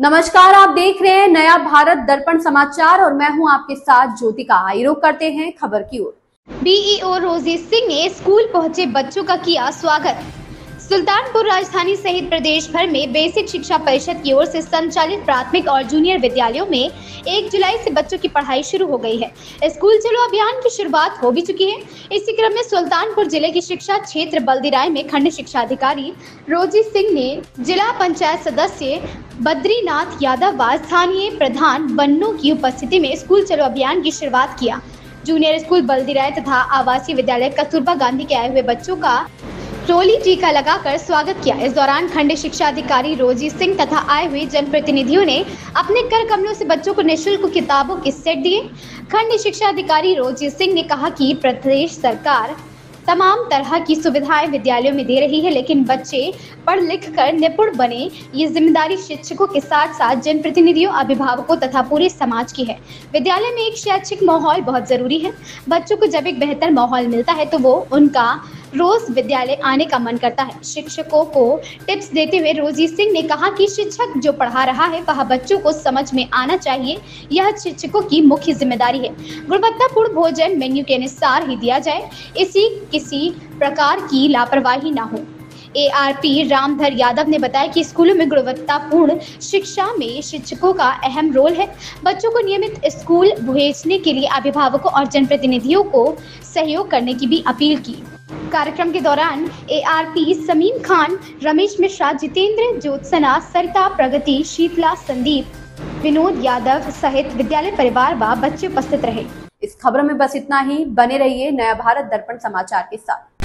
नमस्कार, आप देख रहे हैं नया भारत दर्पण समाचार और मैं हूं आपके साथ ज्योतिका। आइए रुक करते हैं खबर की ओर। बीईओ रोजी सिंह ने स्कूल पहुंचे बच्चों का किया स्वागत। सुल्तानपुर राजधानी सहित प्रदेश भर में बेसिक शिक्षा परिषद की ओर से संचालित प्राथमिक और जूनियर विद्यालयों में 1 जुलाई से बच्चों की पढ़ाई शुरू हो गई है। स्कूल चलो अभियान की शुरुआत हो भी चुकी है। इसी क्रम में सुल्तानपुर जिले की शिक्षा क्षेत्र बल्दीराय में खंड शिक्षा अधिकारी रोजी सिंह ने जिला पंचायत सदस्य बद्रीनाथ यादव व स्थानीय प्रधान बन्नू की उपस्थिति में स्कूल चलो अभियान की शुरुआत किया। जूनियर स्कूल बल्दीराय तथा आवासीय विद्यालय कस्तूरबा गांधी के आए हुए बच्चों का ट्रोली टीका लगाकर स्वागत किया। इस दौरान खंड शिक्षा अधिकारी रोजी सिंह तथा आए हुए जनप्रतिनिधियों ने अपने कर कमलों से बच्चों को निःशुल्क किताबों के सेट दिए। खंड शिक्षा अधिकारी रोजी सिंह ने कहा कि प्रदेश सरकार तमाम तरह की सुविधाएं विद्यालयों में दे रही है, लेकिन बच्चे पढ़ लिख कर निपुण बने, ये जिम्मेदारी शिक्षकों के साथ साथ जनप्रतिनिधियों, अभिभावकों तथा पूरे समाज की है। विद्यालय में एक शैक्षिक माहौल बहुत जरूरी है। बच्चों को जब एक बेहतर माहौल मिलता है तो वो उनका रोज विद्यालय आने का मन करता है। शिक्षकों को टिप्स देते हुए रोजी सिंह ने कहा कि शिक्षक जो पढ़ा रहा है वह बच्चों को समझ में आना चाहिए, यह शिक्षकों की मुख्य जिम्मेदारी है। गुणवत्तापूर्ण भोजन मेन्यू के अनुसार ही दिया जाए, किसी प्रकार की लापरवाही ना हो। एआरपी रामधर यादव ने बताया कि स्कूलों में गुणवत्तापूर्ण शिक्षा में शिक्षकों का अहम रोल है। बच्चों को नियमित स्कूल भेजने के लिए अभिभावकों और जनप्रतिनिधियों को सहयोग करने की भी अपील की। कार्यक्रम के दौरान एआरपी समीम खान, रमेश मिश्रा, जितेंद्र, ज्योत्सना, सरिता, प्रगति, शीतला, संदीप, विनोद यादव सहित विद्यालय परिवार व बच्चे उपस्थित रहे। इस खबर में बस इतना ही। बने रहिए नया भारत दर्पण समाचार के साथ।